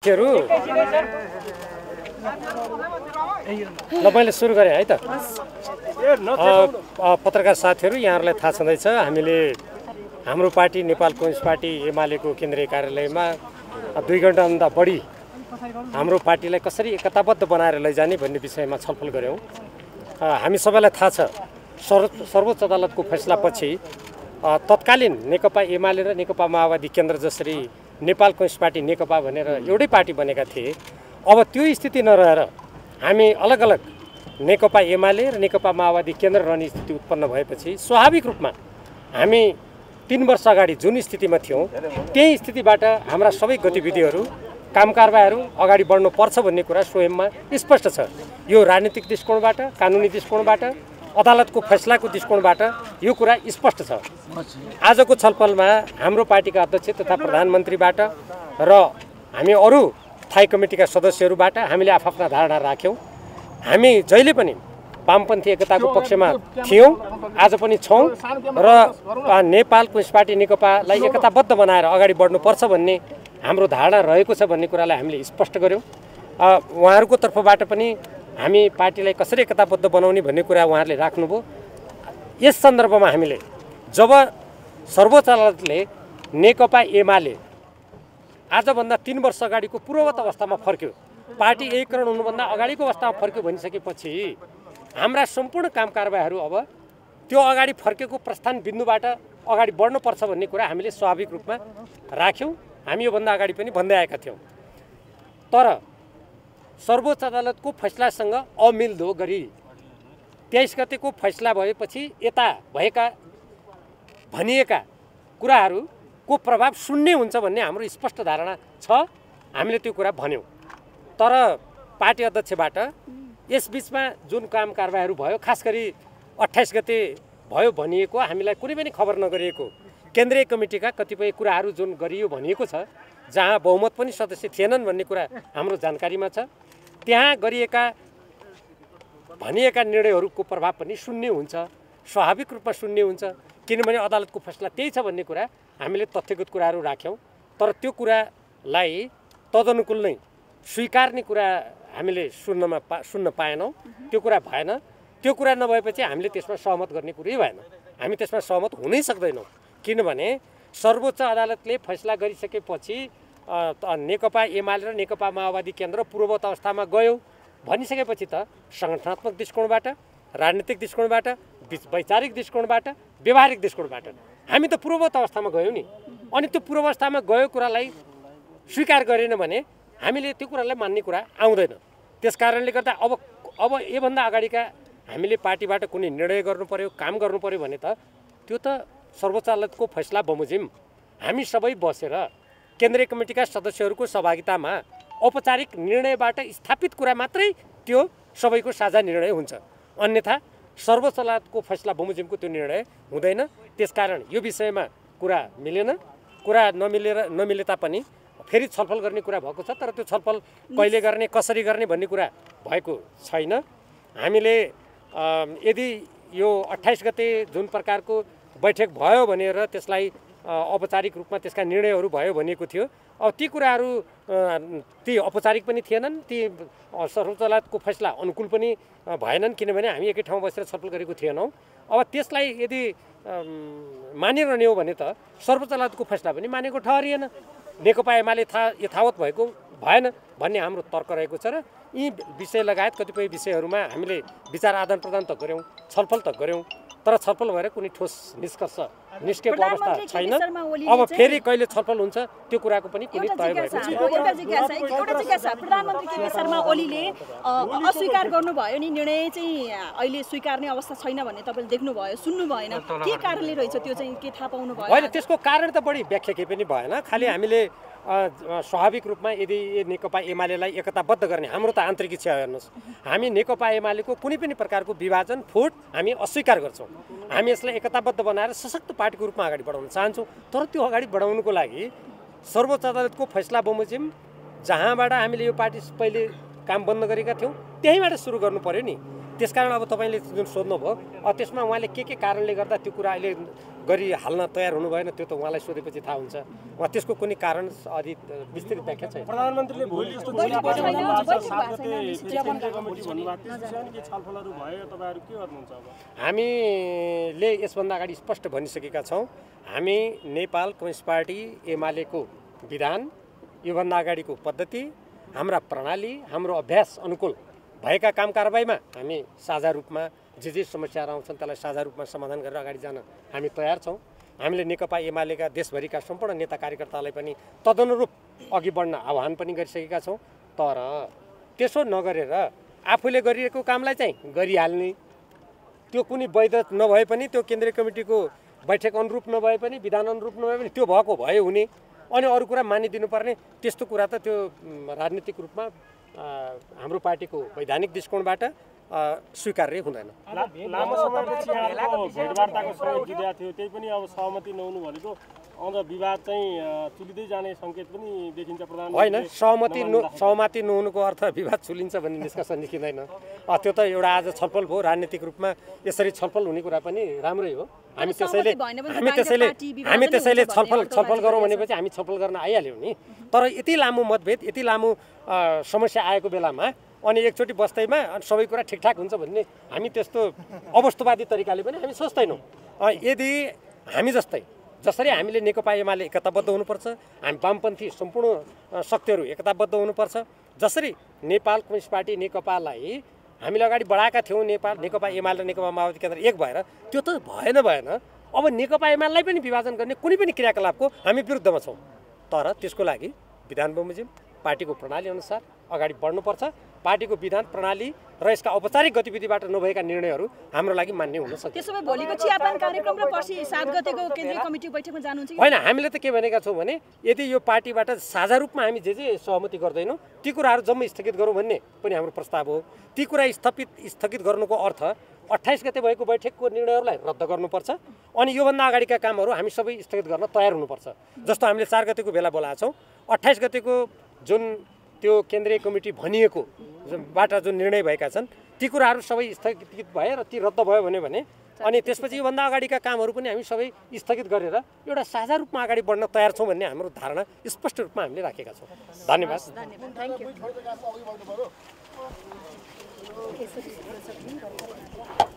ल मैले सुरु गरेँ है त। पत्रकार साथीहरू, यहाँहरूलाई थाहा छँदैछ हामीले हाम्रो पार्टी नेपाल कम्युनिस्ट पार्टी एमालेको केन्द्रीय कार्यालयमा 2 घण्टाभन्दा बढी हाम्रो पार्टीलाई कसरी एकताबद्ध बनाएर लैजाने भन्ने विषयमा छलफल गऱ्यौँ। हामी सबैलाई थाहा छ सर्वोच्च अदालतको फैसलापछि तत्कालीन नेकपा एमाले र नेकपा माओवादी केन्द्र जसरी नेपाल कम्युनिस्ट पार्टी नेकपा भनेर एउटै पार्टी बनेका थिए, अब त्यो स्थिति नरहेर हामी अलग अलग नेकपा एमाले र नेकपा माओवादी केन्द्र रहने स्थिति उत्पन्न भएपछि स्वाभाविक रूपमा हामी 3 वर्ष अगाडि जुन स्थितिमा थियौँ त्यही स्थितिबाट हाम्रा सबै गतिविधिहरू कामकारबाहीहरू अगाडि बढ्नुपर्छ भन्ने कुरा स्वयंमा स्पष्ट छ। यो राजनीतिक दृष्टिकोणबाट, कानुनी दृष्टिकोणबाट, अदालतको फैसलाको दृष्टिकोणबाट यो कुरा स्पष्ट छ। आजको छलफलमा हाम्रो पार्टीका अध्यक्ष तथा प्रधानमन्त्रीबाट र हामी अरू स्थायी कमिटीका सदस्यहरूबाट हामीले आफ्ना धारणा राख्यौँ। हामी जहिले पनि वामपन्थी एकताको पक्षमा थियौँ, आज पनि छौँ र नेपाल कम्युनिस्ट पार्टी नेकपालाई एकताबद्ध बनाएर अगाडि बढ्नुपर्छ भन्ने हाम्रो धारणा रहेको छ भन्ने कुरालाई हामीले स्पष्ट गऱ्यौँ। उहाँहरूको तर्फबाट पनि हामी पार्टीलाई कसरी एकताबद्ध बनाउने भन्ने कुरा उहाँहरूले राख्नुभयो। यस सन्दर्भमा हामीले जब सर्वोच्च अदालतले नेकपा एमाले आजभन्दा 3 वर्ष अगाडिको पूर्ववत अवस्थामा फर्क्यो, पार्टी एकीकरण हुनुभन्दा अगाडिको अवस्थामा फर्क्यो भनिसकेपछि हाम्रा सम्पूर्ण काम कारबाहीहरू अब त्यो अगाडि फर्केको प्रस्थान बिन्दुबाट अगाडि बढ्नुपर्छ भन्ने कुरा हामीले स्वाभाविक रूपमा राख्यौँ। हामी योभन्दा अगाडि पनि भन्दै आएका थियौँ। तर सर्वोच्च अदालतको फैसलासँग अमिल्दो गरी 23 गतेको फैसला भएपछि यता भएका भनिएका कुराहरूको प्रभाव शून्य हुन्छ भन्ने हाम्रो स्पष्ट धारणा छ। हामीले त्यो कुरा भन्यौँ। तर पार्टी अध्यक्षबाट यसबीचमा जुन काम कारबाहीहरू भयो, खास गरी 28 गते भयो भनिएको हामीलाई कुनै पनि खबर नगरिएको केन्द्रीय कमिटीका कतिपय कुराहरू जुन गरियो भनिएको छ, जहाँ बहुमत पनि सदस्य थिएनन् भन्ने कुरा हाम्रो जानकारीमा छ, त्यहाँ गरिएका भनिएका निर्णयहरूको प्रभाव पनि शून्य हुन्छ, स्वाभाविक रूपमा शून्य हुन्छ, किनभने अदालतको फैसला त्यही छ भन्ने कुरा हामीले तथ्यगत कुराहरू राख्यौँ। तर त्यो कुरालाई तदनुकूल नै स्वीकार्ने कुरा हामीले सुन्न पाएनौँ। त्यो कुरा भएन। त्यो कुरा नभएपछि हामीले त्यसमा सहमत गर्ने कुरै भएन। हामी त्यसमा सहमत हुनै सक्दैनौँ, किनभने सर्वोच्च अदालतले फैसला गरिसकेपछि नेकपा एमाले र नेकपा माओवादी केन्द्र पूर्ववत अवस्थामा गयो भनिसकेपछि त सङ्गठनात्मक दृष्टिकोणबाट, राजनीतिक दृष्टिकोणबाट, वैचारिक दृष्टिकोणबाट, व्यवहारिक दृष्टिकोणबाट हामी त पूर्ववत अवस्थामा गयौँ नि। अनि त्यो पूर्वावस्थामा गयो कुरालाई स्वीकार गरेन भने हामीले त्यो कुरालाई मान्ने कुरा आउँदैन। त्यस कारणले गर्दा अब योभन्दा अगाडिका हामीले पार्टीबाट कुनै निर्णय गर्नु पर्यो, काम गर्नु पर्यो भने त त्यो त सर्वोच्च अदालतको फैसला बमोजिम हामी सबै बसेर केन्द्रीय कमिटीका सदस्यहरूको सहभागितामा औपचारिक निर्णयबाट स्थापित कुरा मात्रै त्यो सबैको साझा निर्णय हुन्छ। अन्यथा सर्वोच्च अदालतको फैसला बमोजिमको त्यो निर्णय हुँदैन। त्यसकारण यो विषयमा कुरा मिलेन। कुरा नमिले तापनि फेरि छलफल गर्ने कुरा भएको छ, तर त्यो छलफल कहिले गर्ने, कसरी गर्ने भन्ने कुरा भएको छैन। हामीले यदि यो 28 गते जुन प्रकारको बैठक भयो भनेर त्यसलाई औपचारिक रूपमा त्यसका निर्णयहरू भयो भनेको थियो, अब ती कुराहरू ती औपचारिक पनि थिएनन्, ती सर्वोच्च अदालतको फैसला अनुकूल पनि भएनन्, किनभने हामी एकै ठाउँमा बसेर छलफल गरेको थिएनौँ। अब त्यसलाई यदि मानिरहने हो भने त सर्वोच्च अदालतको फैसला पनि मानेको ठहरिएन, नेकपा एमाले यथावत भएको भएन भन्ने हाम्रो तर्क रहेको छ। र यी विषय लगायत कतिपय विषयहरूमा हामीले विचार आदान प्रदान त गऱ्यौँ, छलफल त गऱ्यौँ, तर छलफल भएर कुनै ठोस निष्कर्ष निस्केको अवस्था छैन। अब फेरि कहिले छलफल हुन्छ त्यो कुराको पनि कुनै तय भएको छैन। प्रधानमन्त्री केपी शर्मा ओलीले अस्वीकार गर्नुभयो नि, निर्णय चाहिँ अहिले स्वीकार्ने अवस्था छैन भन्ने तपाईँले देख्नुभयो, सुन्नु भएन, के कारणले रहेछ त्यो चाहिँ के थाहा पाउनु भयो? होइन, त्यसको कारण त बढी व्याख्या केही पनि भएन। खालि हामीले स्वाभाविक रूपमा यदि नेकपा एमालेलाई एकताबद्ध गर्ने हाम्रो त आन्तरिक इच्छा हेर्नुहोस्, हामी नेकपा एमालेको कुनै पनि प्रकारको विभाजन फुट हामी अस्वीकार गर्छौँ। हामी यसलाई एकताबद्ध बनाएर सशक्त पार्टीको रूपमा अगाडि बढाउन चाहन्छौँ। तर त्यो अगाडि बढाउनुको लागि सर्वोच्च अदालतको फैसला बमोजिम जहाँबाट हामीले यो पार्टी पहिले काम बन्द गरेका थियौँ त्यहीँबाट सुरु गर्नु पर्यो नि। त्यसकारण अब तपाईँले जुन सोध्नुभयो त्यसमा उहाँले के कारणले गर्दा त्यो कुरा अहिले गरिहाल्न तयार हुनु भएन त्यो त उहाँलाई सोधेपछि थाहा हुन्छ। उहाँ त्यसको कुनै कारण अलि विस्तृत व्याख्या छैन। प्रधानमन्त्रीले भोलि यस्तो छलफलहरू भयो, तपाईँहरू के गर्नुहुन्छ अब? हामीले यसभन्दा अगाडि स्पष्ट भनिसकेका छौँ, हामी नेपाल कम्युनिस्ट पार्टी एमालेको विधान, योभन्दा अगाडिको पद्धति, हाम्रा प्रणाली, हाम्रो अभ्यास अनुकूल भएका काम कारबाहीमा हामी साझा रूपमा जे समस्याहरू आउँछन् त्यसलाई साझा रूपमा समाधान गरेर अगाडि जान हामी तयार छौँ। हामीले नेकपा एमालेका देशभरिका सम्पूर्ण नेता कार्यकर्तालाई पनि तदनुरूप अघि बढ्न आह्वान पनि गरिसकेका छौँ। तर त्यसो नगरेर आफूले गरिएको कामलाई चाहिँ गरिहाल्ने, त्यो कुनै वैध नभए पनि, त्यो केन्द्रीय कमिटीको बैठक अनुरूप नभए पनि, विधान अनुरूप नभए पनि त्यो भएको भयो हुने, अनि अरू कुरा मानिदिनुपर्ने, त्यस्तो कुरा त त्यो राजनीतिक रूपमा हाम्रो पार्टीको वैधानिक दृष्टिकोणबाट स्वीकार्य हुँदैन। लामो समयपछि यहाँको भेटवार्ताको समय दिँदा थियो, त्यही पनि अब सहमति नहुनु भनेको अझ विवाद चाहिँ चुलिँदै जाने सङ्केत पनि देखिन्छ। होइन, सहमति नहुनुको अर्थ विवाद चुलिन्छ भन्ने निष्कर्ष निस्किँदैन। त्यो त एउटा आज छलफल भयो, राजनीतिक रूपमा यसरी छलफल हुने कुरा पनि राम्रै हो। हामी त्यसैले छलफल गरौँ भनेपछि हामी छलफल गर्न आइहाल्यौँ नि। तर यति लामो मतभेद, यति लामो समस्या आएको बेलामा अनि एकचोटि बस्दैमा सबै कुरा ठिकठाक हुन्छ भन्ने हामी त्यस्तो अवस्थवादी तरिकाले पनि हामी सोच्दैनौँ। यदि हामी जसरी हामीले नेकपा एमाले एकताबद्ध हुनुपर्छ, हामी वामपन्थी सम्पूर्ण शक्तिहरू एकताबद्ध हुनुपर्छ, जसरी नेपाल कम्युनिस्ट पार्टी नेकपालाई हामीले अगाडि बढाएका थियौँ, नेकपा एमाले र नेकपा माओवादी केन्द्र एक भएर, त्यो त भएन। अब नेकपा एमालेलाई पनि विभाजन गर्ने कुनै पनि क्रियाकलापको हामी विरुद्धमा छौँ। तर त्यसको लागि विधान बमोजिम पार्टीको प्रणाली अनुसार अगाडि बढ्नुपर्छ। पार्टीको विधान प्रणाली र यसका औपचारिक गतिविधिबाट नभएका निर्णयहरू हाम्रो लागि मान्य हुन सक्छ। त्यसो भए भोलिको चियापान कार्यक्रम र पर्सि 7 गतेको केन्द्रीय कमिटी बैठकमा जानुहुन्छ? होइन, हामीले त के भनेका छौँ भने यदि यो पार्टीबाट साझा रूपमा हामी जे सहमति गर्दैनौँ ती कुराहरू जम्मै स्थगित गरौँ भन्ने पनि हाम्रो प्रस्ताव हो। ती कुरा स्थगित गर्नुको अर्थ 28 गते भएको बैठकको निर्णयहरूलाई रद्द गर्नुपर्छ अनि योभन्दा अगाडिका कामहरू हामी सबै स्थगित गर्न तयार हुनुपर्छ। जस्तो हामीले 4 गतेको बेला बोलाएको छौँ, 28 गतेको जुन त्यो केन्द्रीय कमिटी भनिएको बाट जुन निर्णय भएका छन् ती कुराहरू सबै स्थगित भए र ती रद्द भयो भने अनि त्यसपछि योभन्दा अगाडिका कामहरू पनि हामी सबै स्थगित गरेर एउटा साझा रूपमा अगाडि बढ्न तयार छौँ भन्ने हाम्रो धारणा स्पष्ट रूपमा हामीले राखेका छौँ। धन्यवाद।